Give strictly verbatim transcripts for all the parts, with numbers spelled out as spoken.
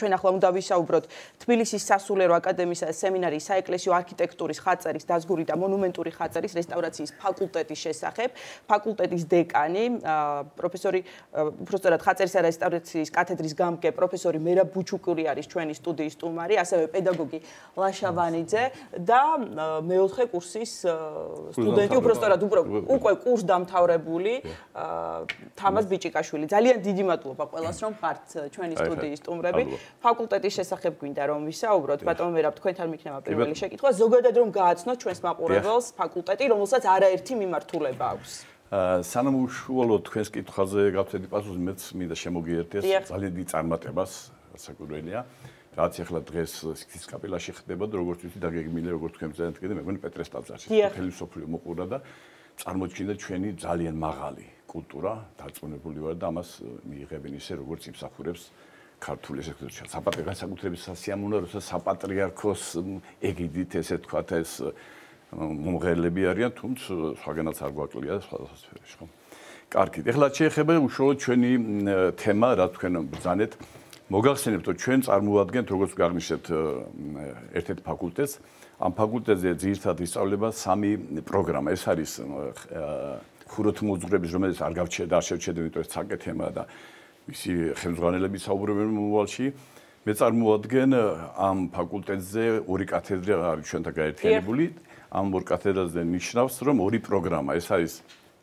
ჩვენ ახლა უნდა ვისაუბროთ თბილისის სასულიერო აკადემიის სემინარიის საეკლესიო არქიტექტურის ხაწერის დაზგური და მონუმენტური ხაწერის რესტავრაციის ფაკულტეტის შესახებ. ფაკულტეტის დეკანი, პროფესორი, უბრალოდ ხაწერის და რესტავრაციის კათედრის გამგე პროფესორი მერაბ ბუჩუკური არის ჩვენი სტუდიის სტუმარი, ასევე პედაგოგი ლაშა ვანიძე და მეოთხე კურსის სტუდენტი, უბრალოდ უკვე კურსდამთავრებული თამაზ ბიჭიკაშვილი. ძალიან დიდი მადლობა ყველას, რომ ხართ ჩვენი სტუდიის სტუმრები. ფაკულტეტის შესახებ გვინდა რომ ვისაუბროთ, ბატონო მერაბ, თქვენთან მიქნება პირველი შეკითხვა. ზოგადად რომ გააცნოთ ჩვენს მაყურებელს ფაკულტეტი, რომელსაც არაერთი მიმართულება აქვს. სანამ უშუალოდ თქვენს კითხვაზე გავცედი პასუხს, მეც მინდა შემოგიერთეს ძალიან დიდ წარმატებას, საკურველია. რაც ახლა დღეს სიქის კაპელაში ხდება და როგორც ვიცი დაგეგმილი როგორც თქვენ ძალიან კიდე მე მგონი პეტრეს ტაძარში მთელი სოფლიო მოყურა და წარმოჩინდა ჩვენი ძალიან მაღალი კულტურა, დარწმუნებული ვარ და ამას მიიღებენ ისე როგორც იმსახურებს ქართული ესექტორია. საპატრიარქოს განსაკუთრების სასიამოვნო, როცა საპატრიარქოს ეგიდით ესე თქვათ ეს მომღერლები არიან, თუმცა სხვაგანაც არ გვაკლია სხვა სფეროში, ხო? კარგით. ეხლა შეეხება უშუალოდ ჩვენი თემა, რა თქვენ ბრძანეთ. მოგახსენებთ, რომ ჩვენ წარმოადგენთ, როგორც გაღნიშნეთ, ერთ-ერთ ფაკულტეტს. ამ ფაკულტეტზე ძირითადად ისწავლება სამი პროგრამა. ეს არის ხუროთმოძღვრების, რომელიც არ გავჩერდა, არ შევჩერდა, იმიტომ რომ საკე თემაა და მისი ხელმძღვანელები საუბრობენ მომავალში. მე წარმოადგენ ამ ფაკულტეტზე ორი კათედრა არის ჩვენთან გაერთიანებული. ამ ორ კათედრაზე ნიშნავს, რომ ორი პროგრამა. ეს არის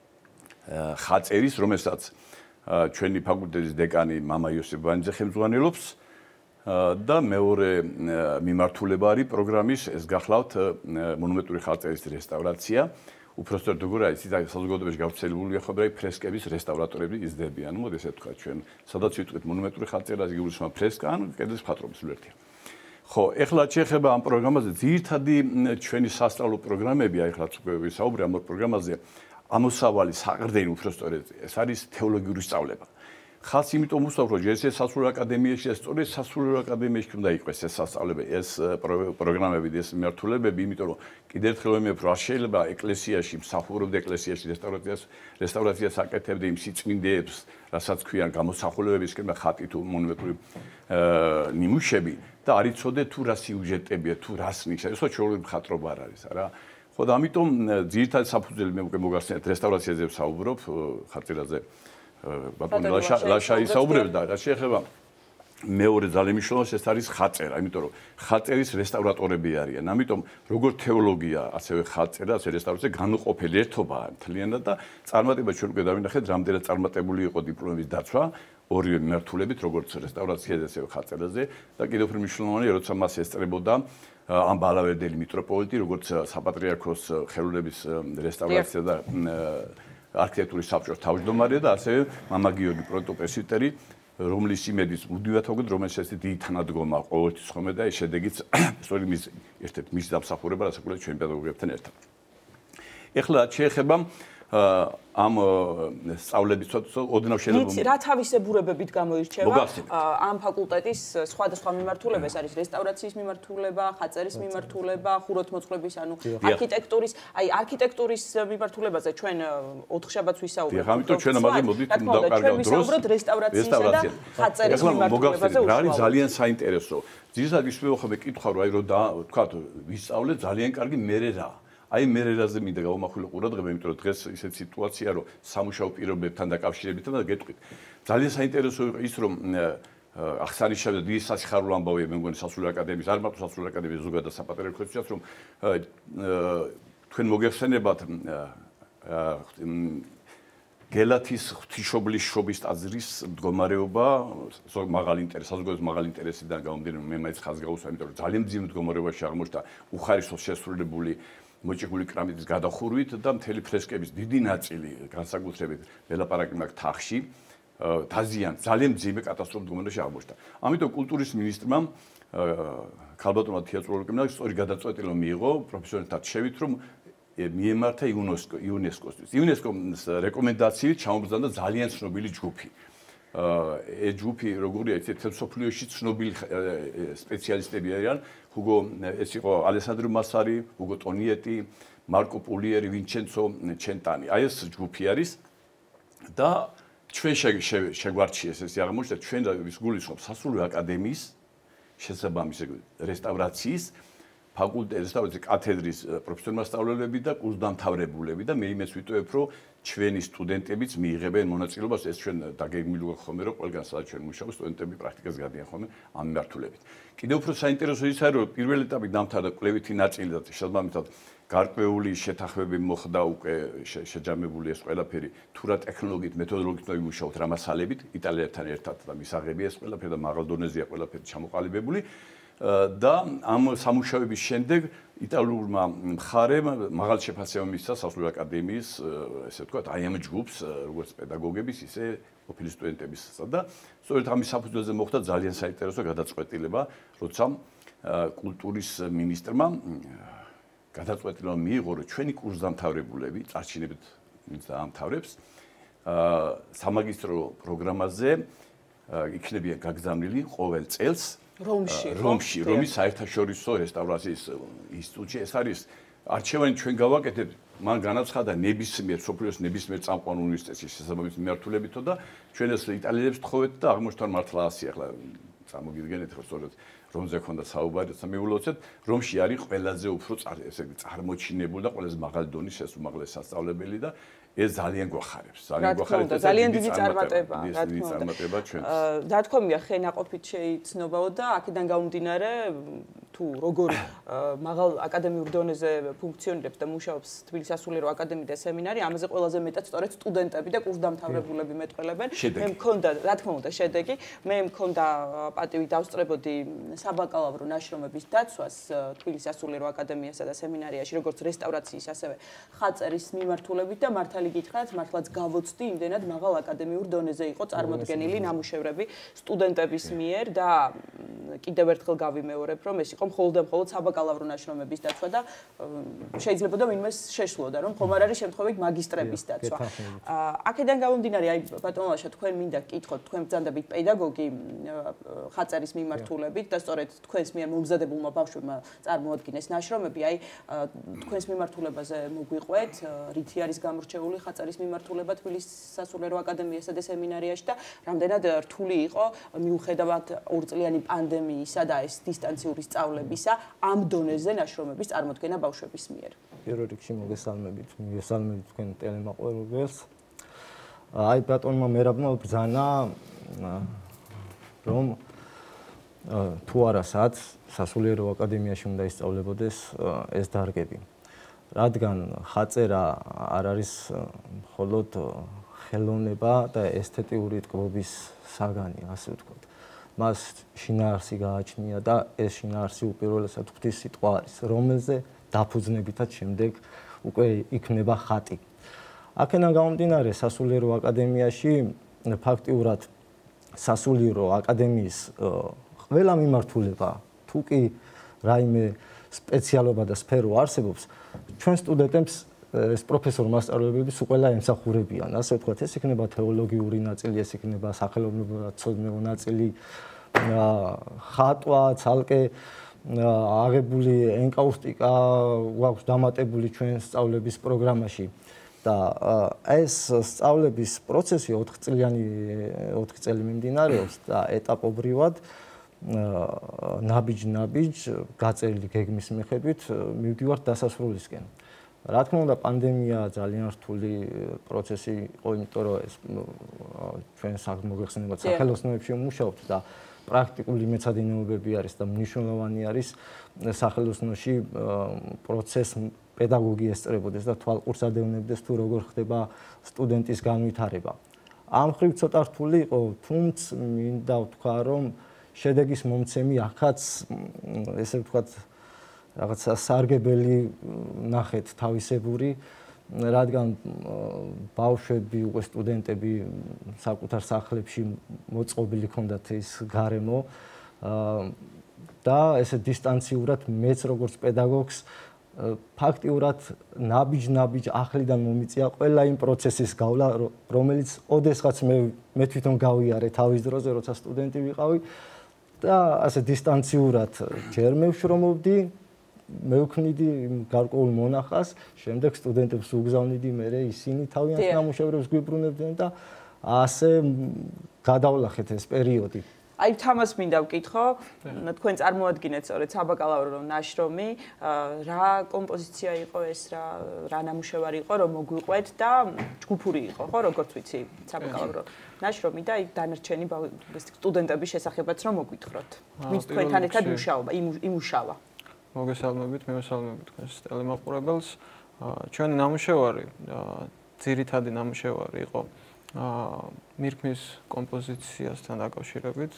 ხაწერის, რომელსაც ჩვენი ფაკულტეტის დეკანი მამა იოსებ ვანიძე ხელმძღვანელობს და მეორე მიმართულება არის პროგრამის, ეს გახლავთ მონუმენტური ხაწერის რესტავრაცია. უпростоრ როგორ არის ის საზოგადოებაში გავრცელებულია ხო და ფრესკების რესტავრატორები იზრდებიან. მოდი ესე ვთქვა ჩვენ, სადაც ვიტყვით მონუმენტური ხაწერას იგულისხმება ფრესკა ან კედლის მხატვრობის სულერთია. ხო, ეხლა შეეხება ამ პროგრამაზე ძირითადი ჩვენი სასწავლო პროგრამები, აი ეხლა უკვე ვისაუბრე ამ პროგრამაზე. ამოსავალი საყრდენი უბრალოდ ეს არის თეოლოგიური სწავლება. ხალხს იმიტომ უსწავლო, რომ ეს სასულიერო აკადემიაში, ეს სწორედ სასულიერო აკადემიაში უნდა იყოს ეს სასწავლებელი, ეს პროგრამები, ეს მიმართულებები, იმიტომ რომ კიდევ ერთხელ ვემეორებ, რომ არ შეიძლება ეკლესიაში, მსახურობდა ეკლესიაში რესტავრაციას, რესტავრაციას აკეთებდა იმ სიწმინდეებს, რასაც ქვიან გამოსახულებებისკენ და ხატი თუ მონუმენტური ნიმუშები და არ იცოდე თუ რა სიუჟეტებია, თუ რას ნიშნავს, ეს ჩვეულებრივი მხატვრობა არ არის, არა? ხო და ამიტომ ძირითადად საფუძველი მე უკვე მოგახსენეთ რესტავრაციაზე ვსაუბრობ, ხაწერაზე ბატონო ლაშა ისაუბრებდა და შეეხება მეორე ძალიან მნიშვნელოვანი ეს არის ხაწერა, იმიტომ რომ ხაწერის რესტავრატორები არიან. ამიტომ როგორც თეოლოგია, ასევე ხაწერა, ასევე რესტავრაცია განუყოფელი ერთობაა მთლიანად და წარმატება ჩვენ უკვე დავინახეთ, რამდენად წარმატებული იყო დიპლომების დაცვა ორივე მიმართულებით, როგორც რესტავრაციაზე, ასევე ხაწერაზე და კიდევ უფრო მნიშვნელოვანია, როცა მას ესწრებოდა ამ ბალავერდელი მიტროპოლიტი, როგორც საპატრიარქოს ხელოვნების რესტავრაცია და არქიტექტურის საბჭოს თავმჯდომარე და ასევე მამა გიორგი პროტოპრესვიტერი, რომლის იმედიც მუდმივად ვაგონთ, რომელსაც ეს დიდი თანადგომა ყოველთვის ხომ და ეს შედეგიც სწორედ მის ერთ-ერთ მის დამსახურება, რასაც ვქონდა ჩვენ პედაგოგებთან ერთად. ეხლა შეეხება ამ სწავლების ოდნავ შეიძლება რა თავისებურებებით გამოირჩევა ამ ფაკულტეტის სხვადასხვა მიმართულება, ეს არის რესტავრაციის მიმართულება, ხაწერის მიმართულება, ხუროთმოძღვრების, ანუ არქიტექტურის, აი არქიტექტურის მიმართულებაზე ჩვენ ოთხშაბათს ვისაუბრებთ. დიახ, ამიტომ ჩვენ ამაზე მოდით დავკარგავთ დროს. ვისაუბროთ რესტავრაციისა და ხაწერის მიმართულებაზე. არის ძალიან საინტერესო. ძირითადად ის მეუხმე კითხვა რომ აი რომ თქვა ვისწავლე ძალიან კარგი მერე რა. აი მერერაზე მინდა გავამახვილო ყურადღება, იმიტომ რომ დღეს ისეთ სიტუაცია, რომ სამუშაო პირობებთან დაკავშირებით და გეტყვით. ძალიან საინტერესო იყო ის, რომ აღსანიშნავია დიდი სასიხარულო ამბავია, მე მგონი სასულიერო აკადემიის, არ მარტო სასულიერო აკადემიის, ზოგადად საპატრიარქოსშიც, რომ თქვენ მოგეხსენებათ გელათის ღვთისმშობლის შობის ტაძრის მდგომარეობა, ზოგ მაღალი ინტერესი, საზოგადოების მაღალი ინტერესიდან გამომდინარე, მე მაინც ხაზს გავუსვა, იმიტომ რომ ძალიან მძიმე მდგომარეობაში აღმოჩნდა უხარისხო შესრულებული მოჭიქული კრამიტის გადახურვით და მთელი ფრესკების დიდი ნაწილი განსაკუთრებით ველაპარაკი მაგ თახში დაზიან ძალიან მძიმე კატასტროფულ მდგომარეობაში აღმოჩნდა. ამიტომ კულტურის მინისტრმა ქალბატონმა თეატროლოგებმა სწორი გადაწყვეტილება მიიღო პროფესიონალთა შევით, რომ მიემართა იუნესკოს. იუნესკოს რეკომენდაციით ჩამობრძანდა ძალიან ცნობილი ჯგუფი. ეს ჯგუფი როგორია, ეს სოფლიოში ცნობილი სპეციალისტები არიან. ჰუგო ეს იყო ალესანდრო მასარი, ჰუგო ტონიეტი, მარკო პულიერი, ვინჩენცო ჩენტანი. აი ეს ჯგუფი არის და ჩვენ შეგვარჩიეს ეს აღმოჩნდა ჩვენ ვის გულისხმობს სასულიერო აკადემიის შესაბამისი რესტავრაციის ფაკულტეტის და კათედრის პროფესიონალ მასწავლებლები და კურსდამთავრებულები და მე იმეც ვიტყოებ, რომ ჩვენი სტუდენტებიც მიიღებენ მონაწილეობას, ეს ჩვენ დაგეგმილი ხომ რომ ყველგან სადაც ჩვენ მუშაობთ, სტუდენტები პრაქტიკას გადიან ხოლმე ამ მიმართულებით. კიდევ უფრო საინტერესო ის არის, რომ პირველ ეტაპით დამთავრდა კვლევითი ნაწილი და შესაბამისად გარკვეული შეთანხმებები მოხდა უკვე შეჯამებული ეს ყველაფერი თუ რა ტექნოლოგიით, მეთოდოლოგიით ვიმუშაოთ რა მასალებით იტალიელებთან ერთად და მისაღებია ეს ყველაფერი და მაღალ დონეზეა ყველაფერი ჩამოყალიბებული. და ამ სამუშაოების შემდეგ იტალიურმა მხარემ მაღალ შეფასება მისცა სასულიერო აკადემიის, ესე ვთქვათ, აი ამ ჯგუფს, როგორც პედაგოგების, ისე ოფილის სტუდენტებისა და სწორედ ამის საფუძველზე მოხდა ძალიან საინტერესო გადაწყვეტილება, როცა კულტურის მინისტრმა გადაწყვეტილება მიიღო, რომ ჩვენი კურსდამთავრებულები, წარჩინებით ვინც დაამთავრებს, სამაგისტრო პროგრამაზე იქნებიან გაგზავნილი ყოველ წელს რომში, რომში, რომის საერთაშორისო რესტავრაციის ინსტიტუტში. ეს არის არჩევანი ჩვენ გავაკეთებთ, მან განაცხადა ნებისმიერ სოფლიოს ნებისმიერ წამყვან უნივერსიტეტში შესაბამისი მიმართულებითო და ჩვენ ეს იტალიელებს თხოვეთ და აღმოჩნდა მართლა ასე ახლა წარმოგიდგენთ, რომ სწორედ რომზე ქონდა საუბარი და მიულოცეთ, რომში არის ყველაზე უფრო ესე წარმოჩინებული და ყველაზე მაღალი დონის შესუმაღლესი სასწავლებელი და ეს ძალიან გვახარებს. ძალიან გვახარებს და ძალიან დიდი წარმატება, რა დიდი წარმატება ჩვენს. დათქვამია ხენაყოფით შეიცნობაო და აქედან გამომდინარე თუ როგორ მაღალ აკადემიურ დონეზე ფუნქციონირებს და მუშაობს თბილისის სასულიერო აკადემია და სემინარი, ამაზე ყველაზე მეტად სწორედ სტუდენტები და კურსდამთავრებულები მეტყველებენ. მე მქონდა, რა თქმა უნდა, შედეგი, მე მქონდა პატივი დავსწრებოდი საბაკალავრო ნაშრომების დაცვას თბილისის სასულიერო აკადემიასა და სემინარიაში, როგორც რესტავრაციის, ასევე ხაწერის მიმართულებით და მართალი გითხრათ, მართლაც გავოცდი, იმდენად მაღალ აკადემიურ დონეზე იყო წარმოდგენილი ნამუშევრები სტუდენტების მიერ და კიდევ ერთხელ გავიმეორებ, რომ ეს იყო მხოლოდ და მხოლოდ საბაკალავრო ნაშრომების დაცვა და შეიძლება და ვინმე შეშლოდა, რომ ხომ არ არის შემთხვევით მაგისტრების დაცვა. აქედან გამომდინარე, აი ბატონო ლაშა, თქვენ მინდა გკითხოთ, თქვენ ბრძანდებით პედაგოგი ხაწერის მიმართულებით და სწორედ თქვენს მიერ მომზადებულმა ბავშვებმა წარმოადგინეს ნაშრომები, აი თქვენს მიმართულებაზე მოგვიყვეთ, რითი არის გამორჩეული ხაწერის მიმართულება თბილისის სასულიერო აკადემიასა და სემინარიაში და რამდენად რთული იყო მიუხედავად ორწლიანი პანდემიისა და ეს დისტანციური სწავლებისა ამ დონეზე ნაშრომების წარმოდგენა ბავშვების მიერ. პირველ რიგში მოგესალმებით, მოგესალმებით თქვენ ტელემაყურებელს. აი ბატონმა მერაბმა ბრძანა რომ თუ არასად სასულიერო აკადემიაში უნდა ისწავლებოდეს ეს დარგები. რადგან ხაწერა არ არის მხოლოდ ხელოვნება და ესთეტიური ტკბობის საგანი, ასე ვთქვათ. მას შინაარსი გააჩნია და ეს შინაარსი უპირველესად ღვთის სიტყვა არის, რომელზე დაფუძნებითაც შემდეგ უკვე იქნება ხატი. აქედან გამომდინარე, სასულიერო აკადემიაში ფაქტიურად სასულიერო აკადემიის ყველა მიმართულება, თუ კი რაიმე სპეციალობა და სფერო არსებობს, ჩვენ სტუდენტებს ეს პროფესორ მასწავლებელები ყველა ემსახურებიან, ასე ვთქვათ, ეს იქნება თეოლოგიური ნაწილი, ეს იქნება სახელმწიფო ნაწილი, ხატვა, ცალკე აღებული ენკაუსტიკა გვაქვს დამატებული ჩვენ სწავლების პროგრამაში და ეს სწავლების პროცესი ოთხ წლიანი ოთხ წელი მიმდინარეობს და ეტაპობრივად ნაბიჯ-ნაბიჯ გაწერილი გეგმის მიხედვით მივდივართ დასასრულისკენ. რა თქმა უნდა, პანდემია ძალიან რთული პროცესი იყო, იმიტომ რომ ეს ჩვენ მოგეხსენებათ სახელოსნოებში ვმუშაობთ და პრაქტიკული მეცადინეობები არის და მნიშვნელოვანი არის სახელოსნოში პროცესს პედაგოგი ესწრებოდეს და თვალყურს ადევნებდეს თუ როგორ ხდება სტუდენტის განვითარება. ამ მხრივ ცოტა რთული იყო, თუმცა მინდა ვთქვა, რომ შედეგის მომცემი ახაც ესე ვთქვათ რაღაცა სარგებელი ნახეთ თავისებური, რადგან ბავშვები, უკვე სტუდენტები საკუთარ სახლებში მოწყობილი ჰქონდათ ის გარემო და ესე დისტანციურად მეც როგორც პედაგოგს ფაქტიურად ნაბიჯ-ნაბიჯ ახლიდან მომიწია ყველა იმ პროცესის გავლა, რომელიც ოდესღაც მე მე თვითონ გავიარე თავის დროზე, როცა სტუდენტი ვიყავი და ასე დისტანციურად ჯერ მე ვშრომობდი, მევქნიდი გარკვეულ მონახას, შემდეგ სტუდენტებს უგზავნიდი, მე ისინი თავიანთ ნამუშევრებს გვიბრუნებდნენ და ასე გადავლახეთ ეს პერიოდი. აი თამას მინდა ვკითხო, თქვენ წარმოადგენთ სწორედ საბაკალავრო ნაშრომი, რა კომპოზიცია იყო ეს, რა რა ნამუშევარი იყო, რომ მოგვიყვეთ და ჯგუფური იყო, ხო, როგორც ვიცი, საბაკალავრო ნაშრომი და აი დანარჩენი სტუდენტების შესახებაც რომ მოგვითხროთ. ვინც თქვენთან ერთად მუშაობა, იმუშავა. მოგესალმებით, მივესალმებით თქვენს ტელემაყურებელს. ჩვენი ნამუშევარი, ძირითადი ნამუშევარი იყო მირქმის კომპოზიციასთან დაკავშირებით.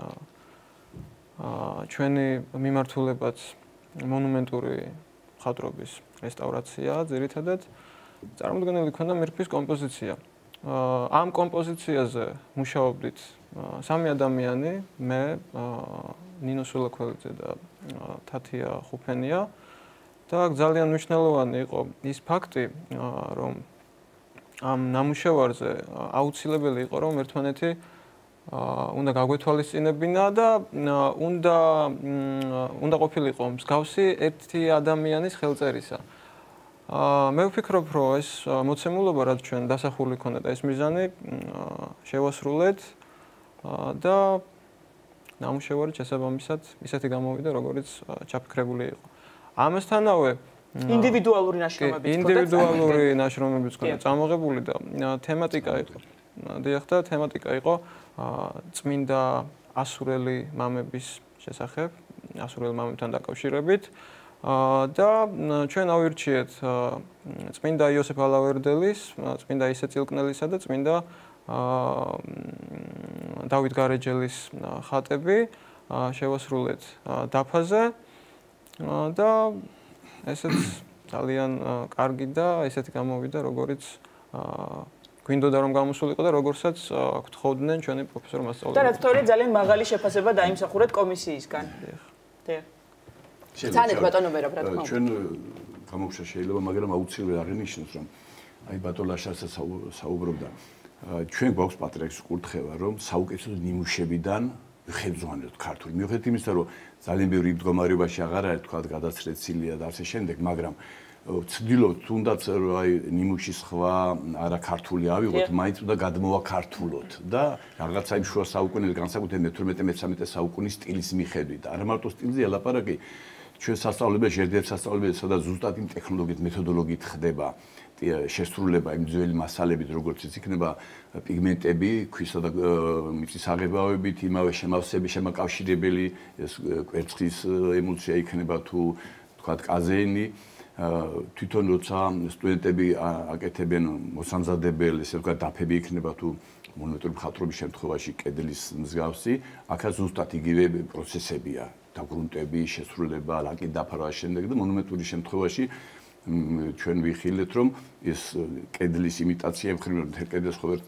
ჩვენი მიმართულებაც მონუმენტური მხატვრობის რესტავრაციაა, ძირითადად წარმოდგენილი ქონდა მირქმის კომპოზიცია. ამ კომპოზიციაზე მუშაობდით სამი ადამიანი, მე, ნინო სულაქველიძე და თათია ხუფენია და ძალიან მნიშვნელოვანი იყო ის ფაქტი, რომ ამ ნამუშევარზე აუცილებელი იყო, რომ ერთმანეთი უნდა გაგვეთვალისწინებინა და უნდა უნდა ყოფილიყო მსგავსი ერთი ადამიანის ხელწერისა. მე ვფიქრობ, რომ ეს მოცემულობა, რაც ჩვენ დასახული ქონდა და ეს მიზანი შევასრულეთ და ნამუშევარი შესაბამისად ისეთი გამოვიდა, როგორც ჩაფიქრებული იყო. ამასთანავე ინდივიდუალური ნაშრომებიც ქონდა. ინდივიდუალური ნაშრომებიც ქონდა წამოღებული და თემატიკა იყო. დიახ და თემატიკა იყო წმინდა ასურელი მამების შესახებ, ასურელი მამებთან დაკავშირებით. და ჩვენ ავირჩიეთ წმინდა იოსებ ალავერდელის, წმინდა ისე წილკნელისა და წმინდა დავით გარეჯელის ხატები შევასრულეთ დაფაზე და ესეც ძალიან კარგი და ესეთი გამოვიდა, როგორიც გვინდოდა რომ გამოსულიყო და როგორცაც გთხოვდნენ ჩვენი პროფესორ მასწავლებელი. და რა თქმა უნდა ძალიან მაღალი შეფასება დაიმსახურეთ კომისიისგან. დიახ. დიახ. ძალიან ბატონო ვერა, რა თქმა უნდა. ჩვენ გამოგშა შეიძლება, მაგრამ აუცილებლად აღინიშნოს, რომ აი ბატონ ლაშასაც საუბრობდა. ჩვენ გვაქვს პატრიარქის კურთხევა, რომ საუკეთესო ნიმუშებიდან ვიხებძვანოთ ქართული. მიუხედავად იმისა, რომ ძალიან ბევრი მდგომარეობაში აღარ არის თქვა გადაცრეცილია და ასე შემდეგ, მაგრამ ვცდილობთ თუნდაც აი ნიმუშის სხვა არა ქართული ავიღოთ, მაინც უნდა გადმოვაქართულოთ და რაღაცა იმ შუა საუკუნეების განსაკუთრებით მეთორმეტე მეთერთმეტე საუკუნის სტილის მიხედვით. არა მარტო სტილზეა ლაპარაკი, ჩვენ სასწავლებელში, ერთ-ერთ სასწავლებელში, სადაც ზუსტად იმ ტექნოლოგიით, მეთოდოლოგიით ხდება შესრულება იმ ძველი მასალებით, როგორც ის იქნება პიგმენტები, ქვისა და მიწის აღებავებით, იმავე შემავსების შემაკავშირებელი, ეს კვერცხის ემულსია იქნება თუ თქვათ კაზეინი. თვითონ როცა სტუდენტები აკეთებენ მოსამზადებელ, ესე ვთქვათ, დაფები იქნება თუ მონუმენტური მხატვრობის შემთხვევაში კედლის მსგავსი, აქაც ზუსტად იგივე პროცესებია, დაგრუნტები, შესრულება, ლაკით დაფარვა შემდეგ და მონუმენტური შემთხვევაში ჩვენ ვიხილეთ, რომ ეს კედლის იმიტაცია მხრივ კედელს ხო ვერ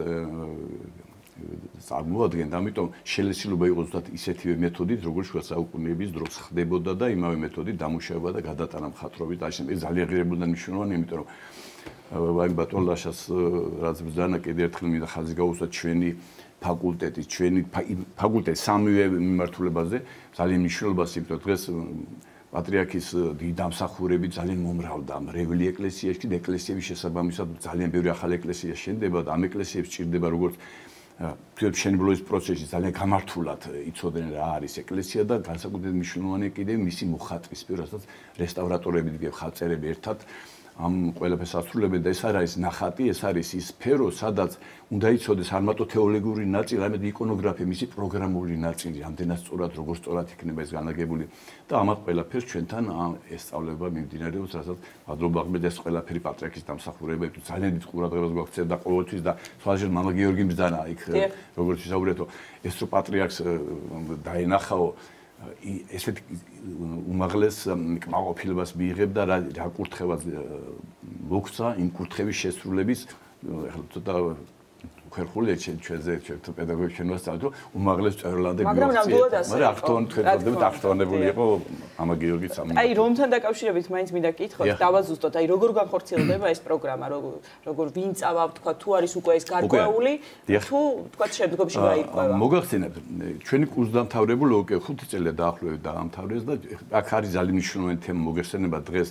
წარმოადგენთ, ამიტომ შელესილობა იყო ზუსტად ისეთივე მეთოდით, როგორც შუა საუკუნეების დროს ხდებოდა და იმავე მეთოდით დამუშავება და გადატანა მხატვრობით. აი ეს ძალიან ღირებულდა მნიშვნელოვანი, იმიტომ რომ აი ბატონ ლაშას რაც ბრძანა კიდევ ერთხელ მინდა ხაზი გაუსვათ ჩვენი ფაკულტეტის, ჩვენი ფაკულტეტის სამივე მიმართულებაზე ძალიან მნიშვნელობას იპოვეთ დღეს პატრიარქის დიდი დამსახურები ძალიან მომრავლდა მრევლი ეკლესიაში და ეკლესიების შესაბამისად ძალიან ბევრი ახალი ეკლესია შენდება და ამ ეკლესიებს ჭირდება როგორც თვითონ მშენებლობის პროცესში ძალიან გამართულად იცოდნენ რა არის ეკლესია და განსაკუთრებით მნიშვნელოვანია კიდევ მისი მოხატვის სფერო, რასაც რესტავრატორები დგება ხალწერები ერთად ამ ყველაფერს ასრულებენ და ეს არ არის ნახატი, ეს არის ის სფერო, სადაც უნდა იცოდეს არ მარტო თეოლოგიური ნაწილი, არამედ იკონოგრაფია, მისი პროგრამული ნაწილი, ამდენად სწორად, როგორ სწორად იქნება ეს განლაგებული და ამათ ყველაფერს ჩვენთან ესწავლება მიმდინარეობს, რასაც მადლობა ღმერთს ეს ყველაფერი პატრიარქის დამსახურებებით ძალიან დიდ ყურადღებას გვაქცევ და ყოველთვის და სხვადასხვა მამა გიორგი ბრძანა იქ როგორც ვისაუბრეთო, ეს რო პატრიარქს დაენახაო ესეთ უმაღლეს კმაყოფილებას მიიღებ და რა კურთხევას მოგცა იმ კურთხევის შესრულების ახლა ცოტა ხერხულია ჩვენზე ჩვენ პედაგოგები ჩვენ ვასწავლეთ რომ უმაღლეს წერლანდე მიიღწია მაგრამ ნამდვილად ასე მაგრამ ახტოვან თქვენდებით ახტოვანებული იყო ამა გიორგიც ამ აი რომთან დაკავშირებით მაინც მინდა კითხოთ დავაზუსტოთ აი როგორ განხორციელდება ეს პროგრამა როგორ ვინ წავა თქვა თუ არის უკვე ეს გარკვეული თუ თქვა შემდგომში გაიყვება მოგახსენებთ ჩვენი კურსდამთავრებული უკვე ხუთი წელია დაახლოებით დაამთავრეს და აქ არის ძალიან მნიშვნელოვანი თემა მოგეხსენება დღეს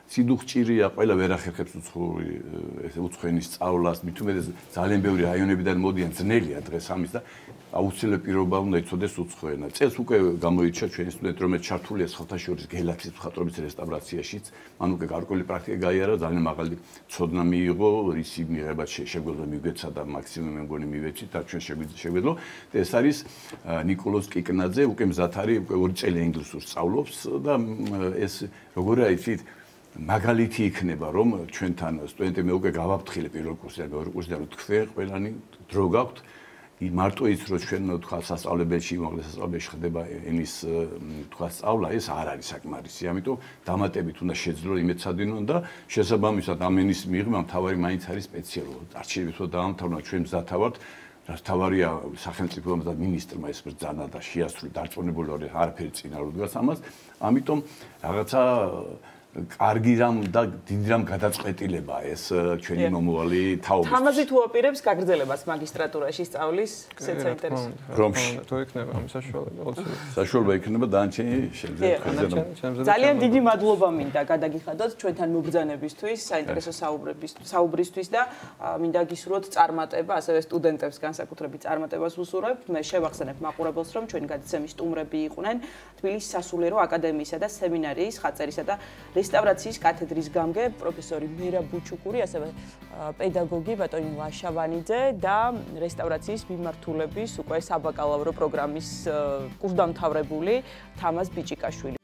სიდუხჭირია, ყველა ვერ ახერხებს უცხოური ესე უცხოენის სწავლას, მით უმეტეს ძალიან ბევრი რაიონებიდან მოდიან, ძნელია დღეს ამის და აუცილებლად პირობა უნდა იცოდეს უცხოენა. წელს უკვე გამოირჩა ჩვენი სტუდენტი, რომელიც ჩართულია სხვათაშორის გელათის მხატვრობის რესტავრაციაშიც, მან უკვე გარკვეული პრაქტიკა გაიარა, ძალიან მაღალი ცოდნა მიიღო, ისი მიღება შეგვეძლო მიგვეცა და მაქსიმუმ მე მგონი მივეცით და ჩვენ შეგვეძლო. ეს არის ნიკოლოზ კიკნაძე, უკვე მზად არის, უკვე ორი წელი ინგლისურს სწავლობს და ეს როგორია იცით მაგალითი იქნება რომ ჩვენთან სტუდენტები მე უკვე გავაფრთხილე პირველ კურსიდან მეორე კურსიდან რომ თქვენ ყველანი დრო გაქვთ მარტო ის რომ ჩვენ თქვა სასწავლებელში უმაღლეს სასწავლებელში ხდება ენის თქვა სწავლა ეს არ არის საკმარისი ამიტომ დამატებით უნდა შეძლო იმეცადინონ და შესაბამისად ამ ენის მიღმა მთავარი მაინც არის სპეციალურად არჩევით რომ დაამთავრა ჩვენ მზად ვართ რაც თავარია სახელმწიფომ და მინისტრმა ეს ბრძანა და შეასრულა დარწმუნებული ვარ არაფერი წინ არ უდგას ამას ამიტომ რაღაცა კარგი რამ და დიდი რამ გადაწყვეტილება ეს ჩვენი მომავალი თაობის. თამაზი თუ აპირებს გაგრძელებას მაგისტრატურაში სწავლის, ესეც საინტერესოა. რომში თუ იქნება ამ საშუალება, აუცილებლად. საშუალება იქნება დანარჩენი შეიძლება. ძალიან დიდი მადლობა მინდა გადაგიხადოთ ჩვენთან მობრძანებისთვის, საინტერესო საუბრისთვის და მინდა გისურვოთ წარმატება, ასევე სტუდენტებს განსაკუთრებით წარმატებას ვუსურვებ. მე შევახსენებ მაყურებელს, რომ ჩვენი გადაცემის სტუმრები იყვნენ თბილისის სასულიერო აკადემიისა და სემინარიის ხაწერისა და რესტავრაციის კათედრის გამგე პროფესორი მერაბ ბუჩუკური, ასევე პედაგოგი ბატონი ლაშავანიძე და რესტავრაციის მიმართულების უკვე საბაკალავრო პროგრამის კურსდამთავრებული თამაზ ბიჭიკაშვილი.